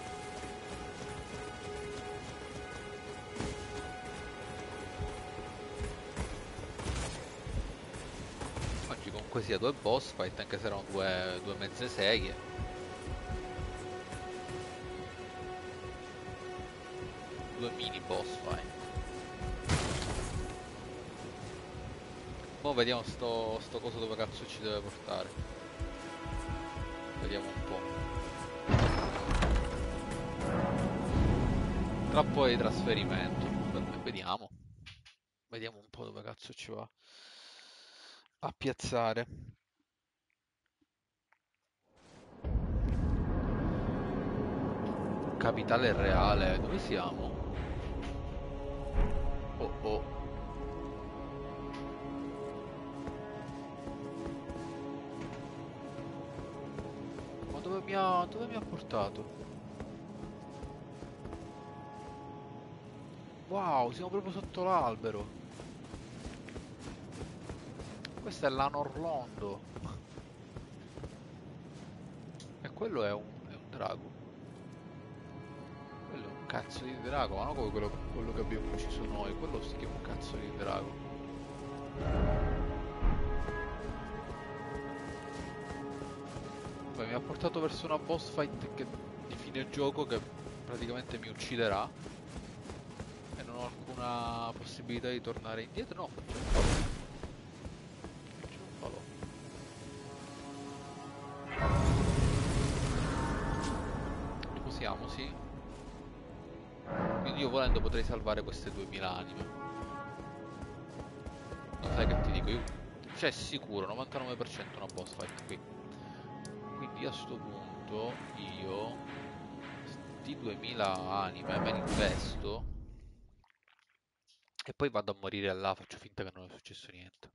Oggi comunque sia due boss fight, anche se erano due, due mezze seghe. Due mini boss fight. Mo' vediamo sto, sto coso dove cazzo ci deve portare. Vediamo un po'. Troppo di trasferimento. Vabbè, vediamo. Vediamo un po' dove cazzo ci va a piazzare. Capitale reale. Dove siamo? Oh oh. Dove mi ha, dove mi ha portato? Wow, siamo proprio sotto l'albero. Questa è la Norlondo. E quello è un, è un drago. Quello è un cazzo di drago, ma non come quello, quello che abbiamo ucciso noi. Quello si chiama un cazzo di drago. Mi ha portato verso una boss fight che di fine gioco che praticamente mi ucciderà e non ho alcuna possibilità di tornare indietro. No, faccio un falò. Faccio un falò. Ci possiamo, sì. Quindi io volendo potrei salvare queste duemila anime. Non sai che ti dico, io... C'è sicuro, novantanove per cento una boss fight qui. Quindi a sto punto io sti duemila anime me li investo e poi vado a morire là, faccio finta che non è successo niente.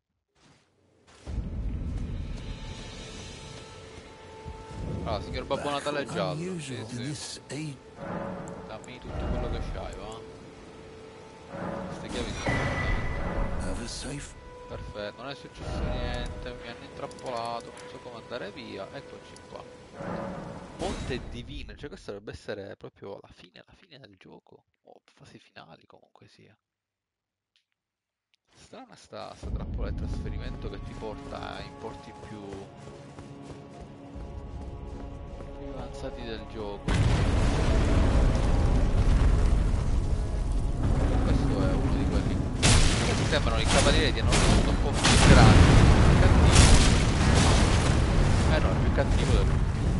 Allora, signor Babbo Natale giallo, sì, sì. Dammi tutto quello che c'hai, va? Queste chiavi sono importanti. Have a safe Perfetto, non è successo niente, mi hanno intrappolato, non so come andare via, eccoci qua. Ponte divino, cioè questa dovrebbe essere proprio la fine, la fine del gioco, o fasi finali comunque sia. Strana sta, sta trappola di trasferimento che ti porta in porti più, più avanzati del gioco. Questo è uno di quelli che sembrano i cavalieri di Norrotto un po' più grandi, più cattivi. Eh no, il più cattivo del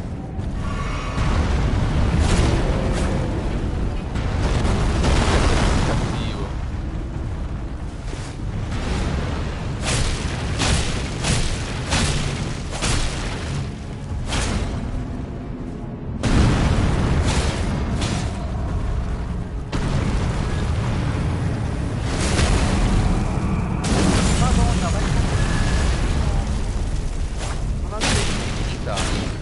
cattivo. Madonna, ma non ha finita.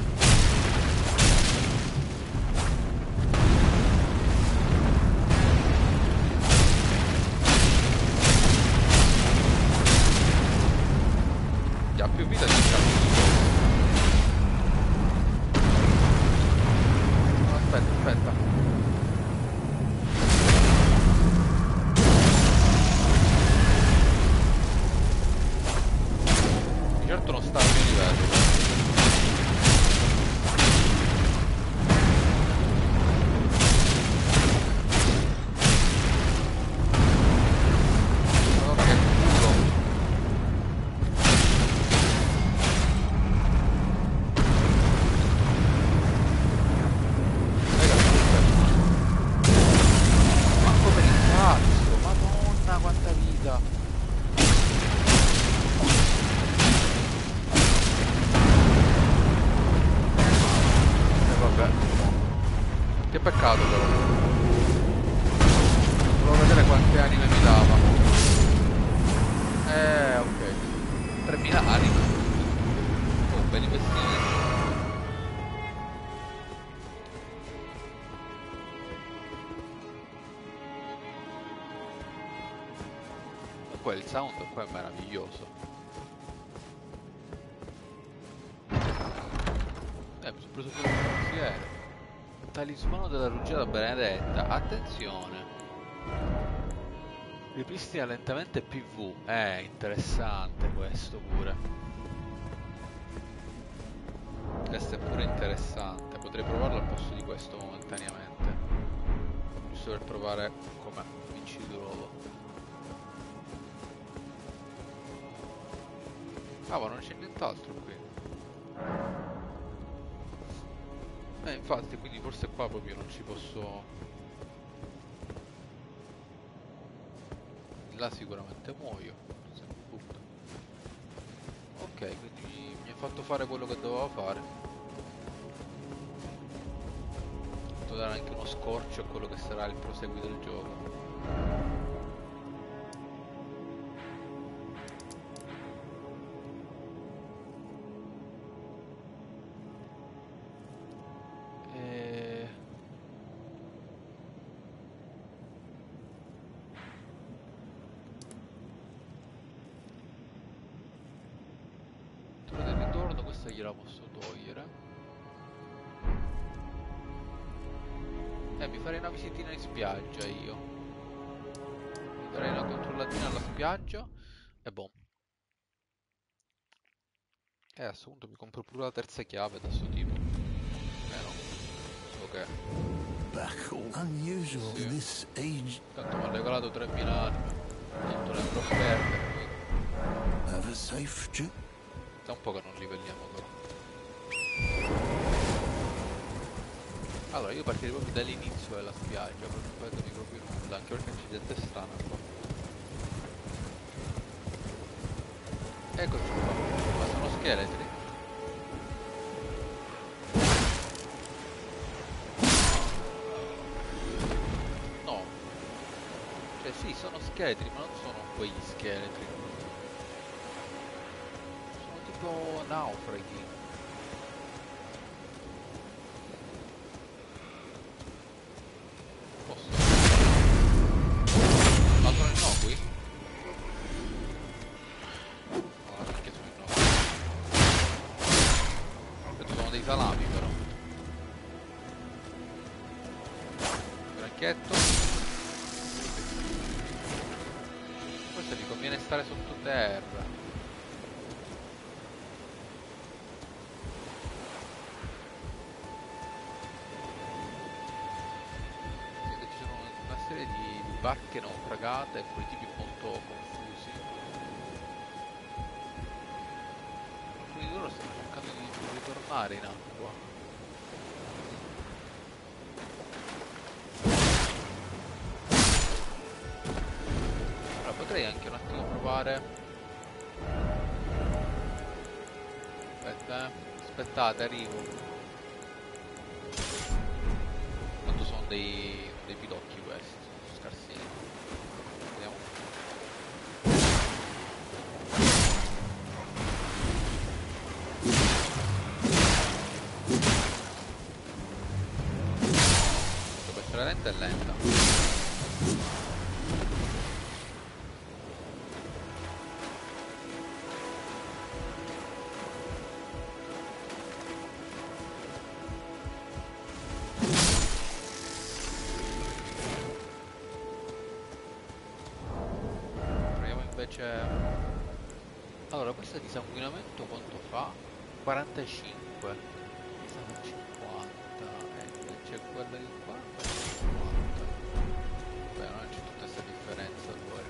Già più vita di cattivo. No, aspetta, aspetta. Di certo non sta al mio livello. Madonna che culo. Manco per il cazzo, madonna quanta vita. E vabbè, che peccato però. Volevo vedere quante anime mi dava. Eh, ok. tremila anime. Oh, un bel investimento. Comunque il sound qua è meraviglioso. Eh, mi sono preso pure un pensiero. Talismano della rugiada benedetta. Attenzione. Ripristina lentamente P V. Eh, interessante questo pure. Questo è pure interessante. Potrei provarlo al posto di questo momentaneamente. Giusto per provare come mi ci trovo. Ah, ma non c'è nient'altro qui. Eh, infatti, quindi forse qua proprio non ci posso... Là sicuramente muoio. Se mi butto. Ok, quindi mi ha fatto fare quello che dovevo fare. Ho fatto dare anche uno scorcio a quello che sarà il proseguo del gioco. Questa gliela posso togliere. Eh, mi farei una visitina in spiaggia io. Mi darei una controllatina alla spiaggia. E boh. Eh, a questo punto mi compro pure la terza chiave da sto tipo. Eh no. So che... Unusual Sì. in this age. Tanto mi ha regalato tremila anime. Tanto le andrò a perdere. Have a safe trip. Da un po' che non livelliamo però. Allora io partirei proprio dall'inizio della spiaggia, per non perdermi proprio nulla, anche perché c'è gente strana qua. Eccoci qua, ma sono scheletri? No. Cioè sì, sono scheletri, ma non sono quegli scheletri. Sono tipo naufraghi. pacchetto. Forse vi conviene stare sottoterra. Sì, ci sono una serie di, di barche naufragate con i tipi molto confusi. Alcuni di loro stanno cercando di ritornare in acqua. Potrei anche un attimo provare. Aspetta, eh. Aspettate, arrivo. Quanto sono dei, dei pidocchi questi? Scarsini. Vediamo. Questa lenta è lenta. Allora, questa di sanguinamento quanto fa? quarantacinque. Questa fa cinquanta. E invece quella di qua fa cinquanta. Beh, non c'è tutta questa differenza allora.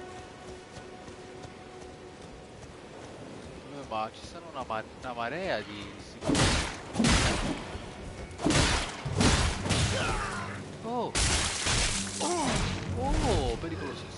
Eh, ma ci sono una, ma una marea di... Oh! Oh! Oh! Pericolosissimo.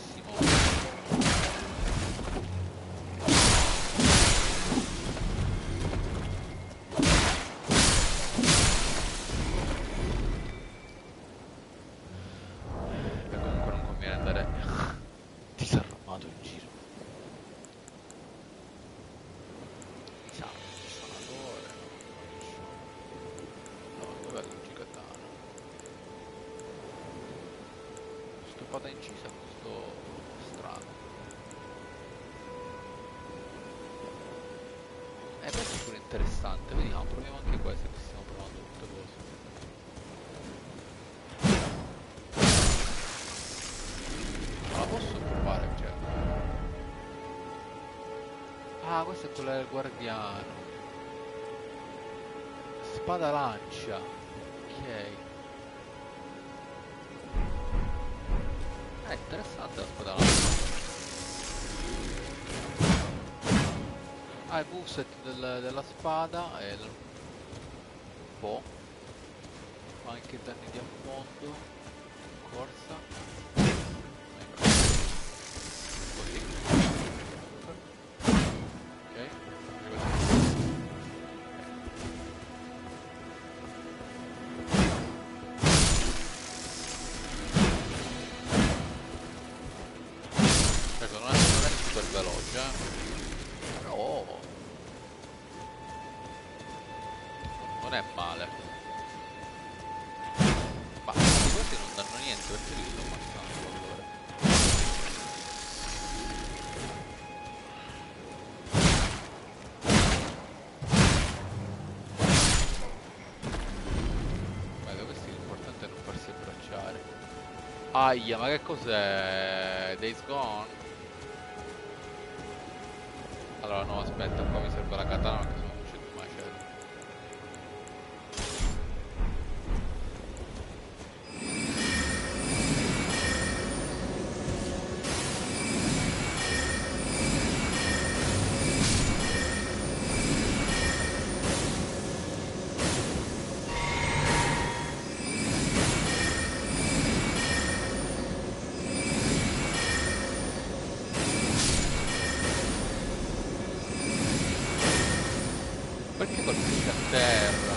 Vada incisa questo strano. Eh, questo è pure interessante, vediamo, proviamo anche questo che stiamo provando tutte cose. Non la posso provare, cioè. Ah, questo è quello del guardiano. Spada lancia. Ok. È interessante la spada lancia. Ah, il moveset del, della spada e un po'. Ma anche danni di affondo. Corsa. Così. Ok. Certo, non è, non è super veloce, eh. Però non è male. Ma questi non danno niente perché li sto ammazzando allora. Beh, questi l'importante è non farsi abbracciare. Aia, ma che cos'è? Days Gone? Allora no, aspetta, qua mi serve la katana perché sono non c'è più macello. Perché colpisce a terra?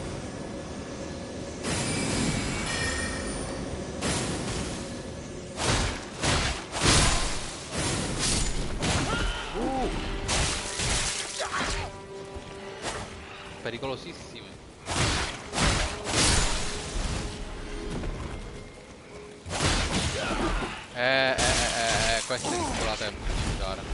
Uh! Pericolosissimi. Eh, eh, eh, eh, questa è incolata a precisare.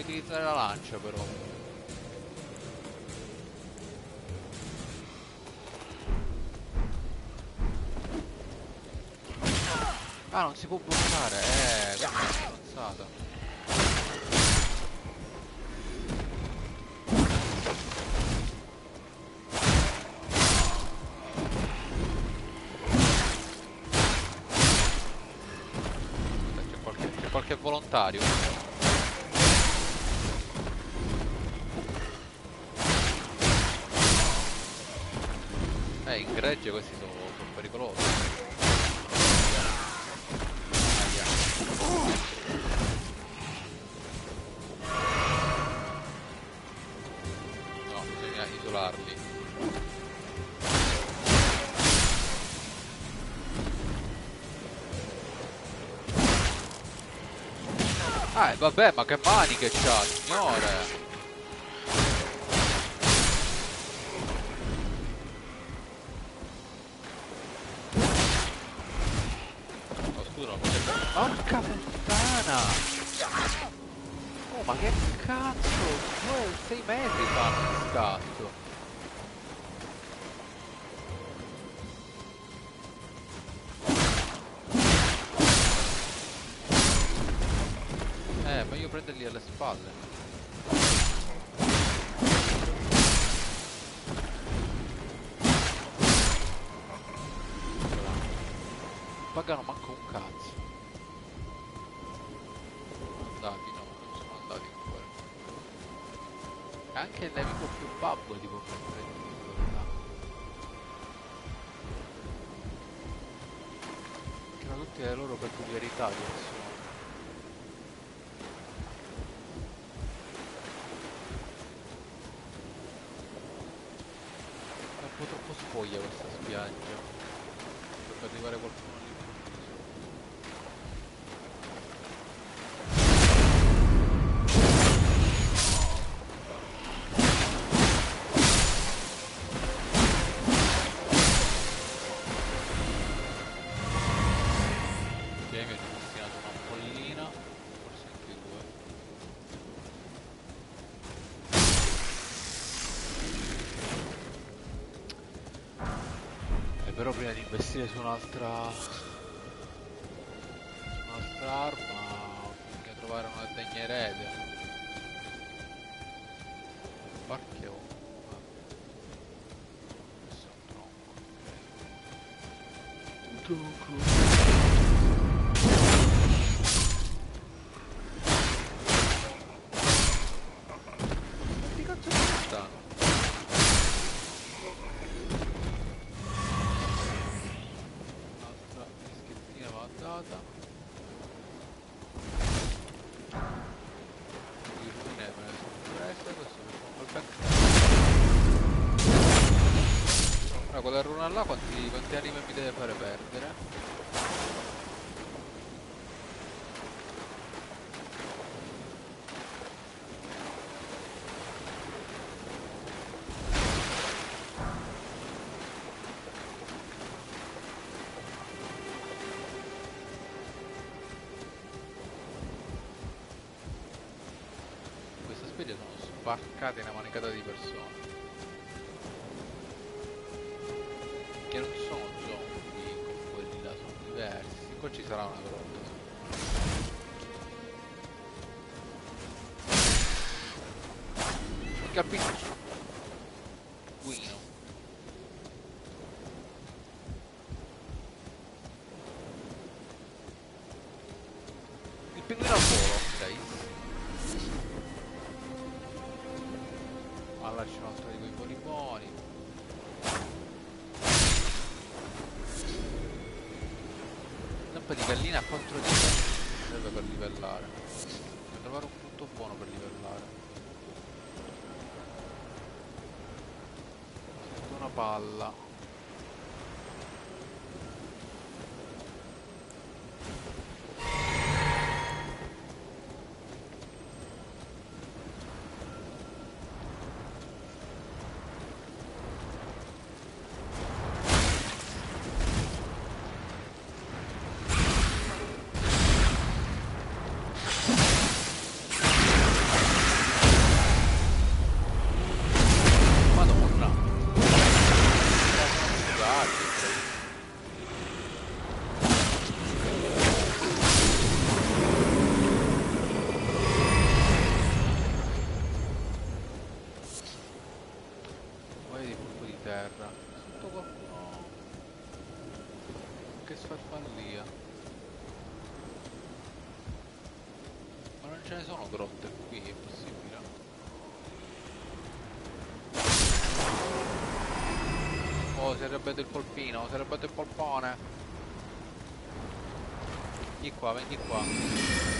utilizzare la lancia però. Ah, non si può bloccare, eh, questa è una stronzata. C'è qualche, c'è qualche volontario. Eh, in gregge questi sono, sono pericolosi. No, bisogna isolarli. Ah, vabbè, ma che mani che c'ha, signore! Oh, scusa, non potete... Porca puttana! Oh, ma che cazzo! due sei metri fanno il scatto! Eh, meglio prenderli alle spalle. Non pagano manco un cazzo. Andati, no, non sono andati ancora. Anche il nemico più babbo è tipo prendere. Che hanno tutte le loro peculiarità di azione. È un po' troppo spoglia questa spiaggia per arrivare qualcuno all'improvviso. Ok, mi ha destinato un'ampollina, forse anche due. E però prima di investire su un'altra su un'altra arma bisogna trovare una degna erede. Barche o questo è un tronco, ok. Un tronco. Che cazzo ci stanno? Un'altra dischettina va data. Il fine me ne sono presa, questo mi fa un bel back. Ora quella runa là quanti, quanti anime mi deve fare perdere? Queste specie sono sbarcate una manicata di persone. Che non sono zombie come quelli là, sono diversi. Qua ci sarà una grotta. Che piccio. Guino. Il pinguino al volo, ok. Ma là c'è un altro di quei voli buoni. Zampa di gallina a quattro dita serve per livellare. Devo trovare un punto buono per livellare. Sento una palla. qualcuno che sfarfallia. Ma non ce ne sono grotte qui, è possibile? Oh, si è arrabbiato il polpino, si è arrabbiato il polpone. Vieni qua, vieni qua.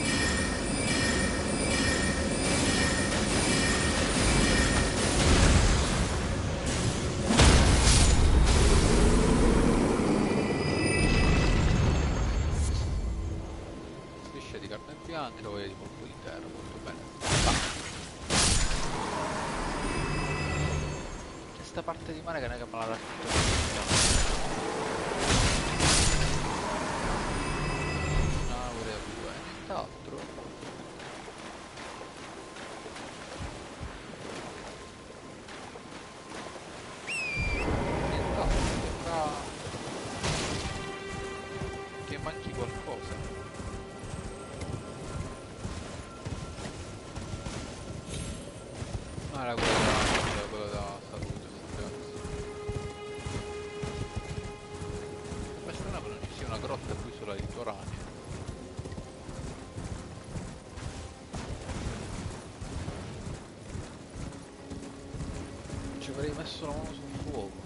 Strisce di carne bianca, voglia di polpo di terra, molto bene. C'è sta parte di mare che non è che me la racconto. Nient'altro. Nient'altro, sembra che manchi qualcosa. Ah, era quella da, quella da salute, ma strano che non ci sia una grotta qui sulla litoranea. Ci avrei messo la mano sul fuoco.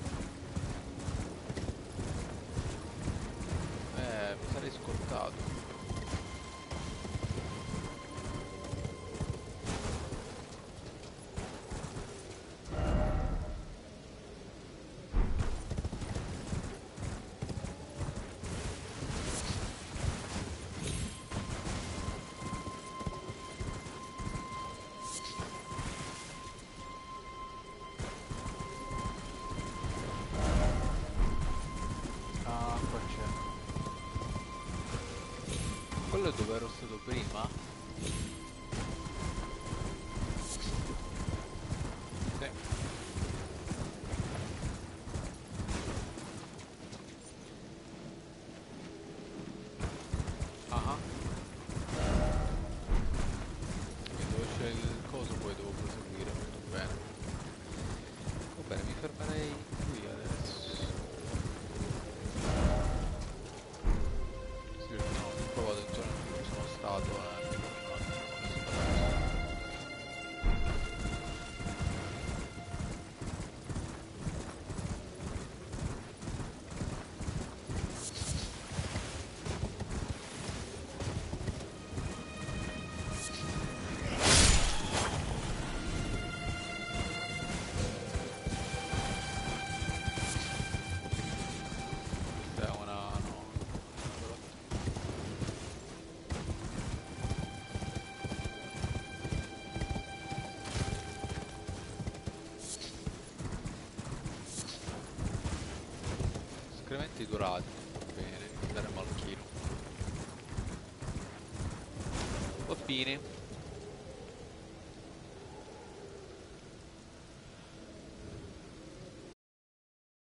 Eh, mi sarei scordato. Quello è dove ero stato prima? Sì. Ah, quindi dove c'è il coso poi devo proseguire, molto bene. Va bene, mi fermerei qui adesso. Sì, no, ho provato in zone in cui sono stato e mi continuo a è una... no. Escrementi dorati, bene, andremo al chilo. Bobbini.